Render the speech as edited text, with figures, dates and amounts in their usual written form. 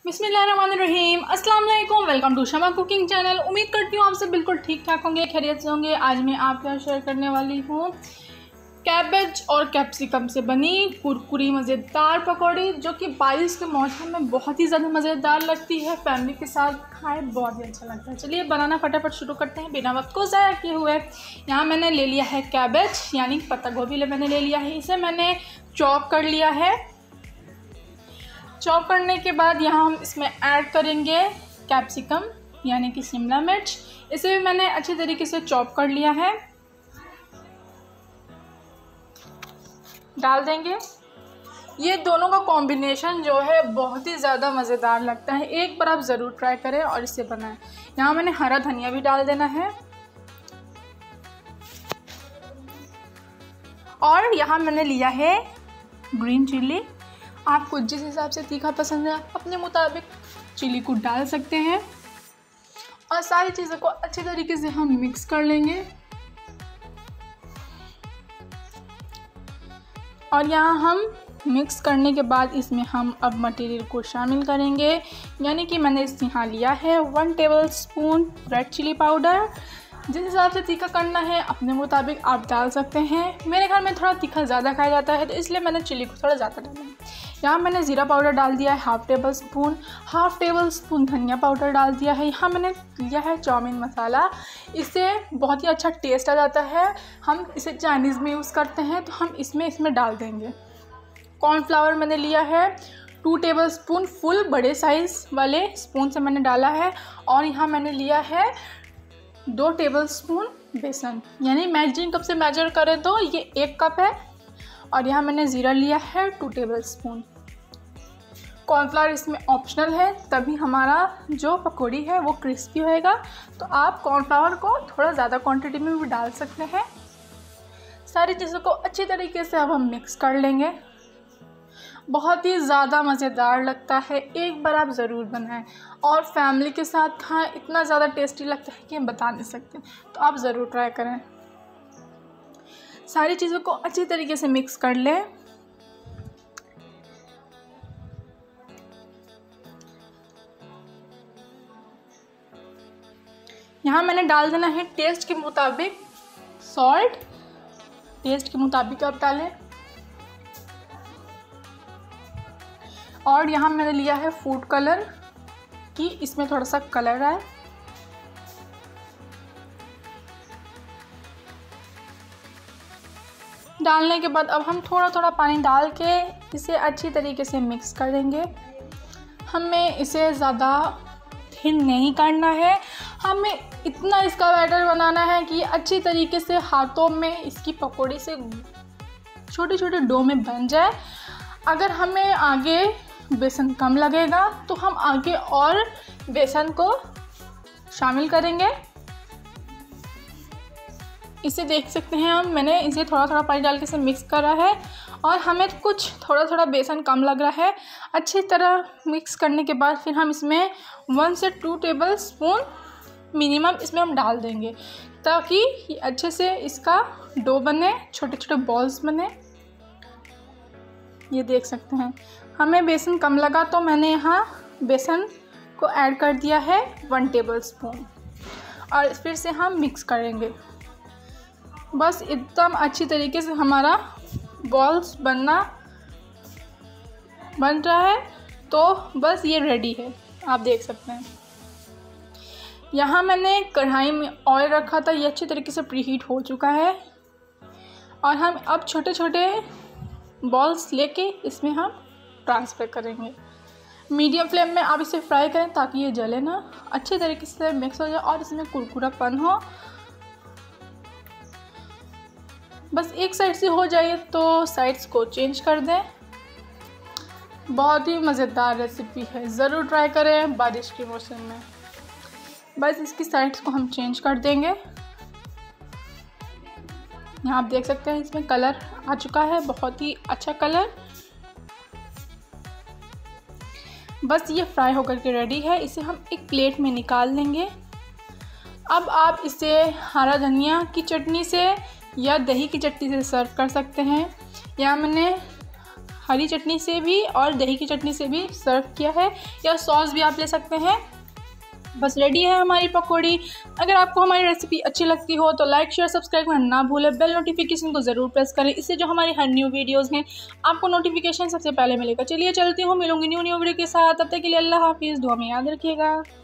बिस्मिल्लाहिर्रहमानिर्रहीम। अस्सलाम वालेकुम। Welcome to Shama cooking channel. उम्मीद करती हूँ आप सब बिल्कुल ठीक ठाक होंगे, खैरियत से होंगे। आज मैं आपके साथ शेयर करने वाली हूँ कैबेज और कैप्सिकम से बनी कुरकुरी मज़ेदार पकौड़ी, जो कि बारिश के मौसम में बहुत ही ज़्यादा मज़ेदार लगती है। फैमिली के साथ खाएँ बहुत ही अच्छा लगता है। चलिए बनाना फटाफट शुरू करते हैं बिना वक्त को ज़ाया किए हुए। यहाँ मैंने ले लिया है कैबेज यानी पत्ता गोभी मैंने ले लिया है। इसे मैंने चॉप कर लिया है। चॉप करने के बाद यहाँ हम इसमें ऐड करेंगे कैप्सिकम यानी कि शिमला मिर्च। इसे भी मैंने अच्छी तरीके से चॉप कर लिया है, डाल देंगे। ये दोनों का कॉम्बिनेशन जो है बहुत ही ज़्यादा मज़ेदार लगता है। एक बार आप ज़रूर ट्राई करें और इसे बनाएं। यहाँ मैंने हरा धनिया भी डाल देना है और यहाँ मैंने लिया है ग्रीन चिल्ली। आपको जिस हिसाब से तीखा पसंद है अपने मुताबिक चिली को डाल सकते हैं। और सारी चीज़ों को अच्छे तरीके से हम मिक्स कर लेंगे। और यहाँ हम मिक्स करने के बाद इसमें हम अब मटेरियल को शामिल करेंगे, यानी कि मैंने यहाँ लिया है 1 टेबलस्पून रेड चिली पाउडर। जिस हिसाब से तीखा करना है अपने मुताबिक आप डाल सकते हैं। मेरे घर में थोड़ा तीखा ज़्यादा खाया जाता है तो इसलिए मैंने चिली को थोड़ा ज़्यादा डाला है। यहाँ मैंने ज़ीरा पाउडर डाल दिया है हाफ़ टेबल स्पून धनिया पाउडर डाल दिया है। यहाँ मैंने लिया है चाउमीन मसाला। इससे बहुत ही अच्छा टेस्ट आ जाता है। हम इसे चाइनीज़ में यूज़ करते हैं तो हम इसमें डाल देंगे। कॉर्नफ्लावर मैंने लिया है 2 टेबलस्पून फुल बड़े साइज़ वाले स्पून से मैंने डाला है। और यहाँ मैंने लिया है 2 टेबलस्पून बेसन, यानी मेजरिंग कप से मेजर करें तो ये 1 कप है। और यहाँ मैंने ज़ीरा लिया है 2 टेबलस्पून। कॉर्नफ्लावर इसमें ऑप्शनल है, तभी हमारा जो पकौड़ी है वो क्रिस्पी होएगा। तो आप कॉर्नफ्लावर को थोड़ा ज़्यादा क्वांटिटी में भी डाल सकते हैं। सारी चीज़ों को अच्छी तरीके से अब हम मिक्स कर लेंगे। बहुत ही ज़्यादा मज़ेदार लगता है, एक बार आप ज़रूर बनाएं और फैमिली के साथ खाएं। इतना ज़्यादा टेस्टी लगता है कि हम बता नहीं सकते, तो आप ज़रूर ट्राई करें। सारी चीज़ों को अच्छी तरीके से मिक्स कर लें। यहाँ मैंने डाल देना है टेस्ट के मुताबिक सॉल्ट। टेस्ट के मुताबिक आप डालें। और यहाँ मैंने लिया है फूड कलर कि इसमें थोड़ा सा कलर आए। डालने के बाद अब हम थोड़ा थोड़ा पानी डाल के इसे अच्छी तरीके से मिक्स कर देंगे। हमें इसे ज़्यादा थिन नहीं करना है, हमें इतना इसका बैटर बनाना है कि अच्छी तरीके से हाथों में इसकी पकौड़ी से छोटे छोटे डो में बन जाए। अगर हमें आगे बेसन कम लगेगा तो हम आगे और बेसन को शामिल करेंगे। इसे देख सकते हैं हम, मैंने इसे थोड़ा थोड़ा पानी डाल के इसे मिक्स करा है और हमें कुछ थोड़ा थोड़ा बेसन कम लग रहा है। अच्छी तरह मिक्स करने के बाद फिर हम इसमें 1 से 2 टेबलस्पून मिनिमम इसमें हम डाल देंगे, ताकि ये अच्छे से इसका डो बने, छोटे छोटे बॉल्स बने। ये देख सकते हैं, हमें बेसन कम लगा तो मैंने यहाँ बेसन को ऐड कर दिया है 1 टेबलस्पून। और फिर से हम मिक्स करेंगे। बस एकदम अच्छी तरीके से हमारा बॉल्स बन रहा है, तो बस ये रेडी है, आप देख सकते हैं। यहाँ मैंने कढ़ाई में ऑयल रखा था, ये अच्छी तरीके से प्रीहीट हो चुका है। और हम अब छोटे छोटे बॉल्स लेके इसमें हम ट्रांसफ़र करेंगे। मीडियम फ्लेम में आप इसे फ्राई करें ताकि ये जले ना, अच्छे तरीके से मिक्स हो जाए और इसमें कुरकुरापन हो। बस एक साइड से हो जाए तो साइड्स को चेंज कर दें। बहुत ही मज़ेदार रेसिपी है, ज़रूर ट्राई करें बारिश के मौसम में। बस इसकी साइड्स को हम चेंज कर देंगे। यहाँ आप देख सकते हैं इसमें कलर आ चुका है, बहुत ही अच्छा कलर। बस ये फ्राई होकर के रेडी है। इसे हम एक प्लेट में निकाल लेंगे। अब आप इसे हरा धनिया की चटनी से या दही की चटनी से सर्व कर सकते हैं। यहाँ मैंने हरी चटनी से भी और दही की चटनी से भी सर्व किया है, या सॉस भी आप ले सकते हैं। बस रेडी है हमारी पकौड़ी। अगर आपको हमारी रेसिपी अच्छी लगती हो तो लाइक शेयर सब्सक्राइब करना ना भूलें, बेल नोटिफिकेशन को ज़रूर प्रेस करें, इससे जो हमारी हर न्यू वीडियोस हैं आपको नोटिफिकेशन सबसे पहले मिलेगा। चलिए चलती हूँ, मिलूंगी न्यू वीडियो के साथ। तब तक के लिए अल्लाह हाफिज़, दुआ में याद रखिएगा।